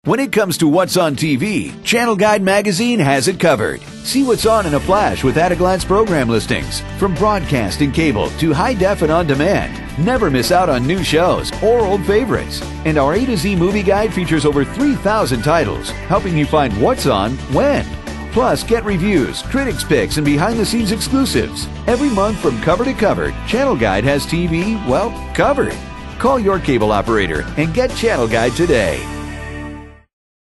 When it comes to what's on TV, Channel Guide magazine has it covered. See what's on in a flash with at-a-glance program listings. From broadcast and cable to high-def and on-demand. Never miss out on new shows or old favorites. And our A to Z movie guide features over 3,000 titles, helping you find what's on when. Plus, get reviews, critics' picks, and behind-the-scenes exclusives. Every month from cover to cover, Channel Guide has TV, well, covered. Call your cable operator and get Channel Guide today.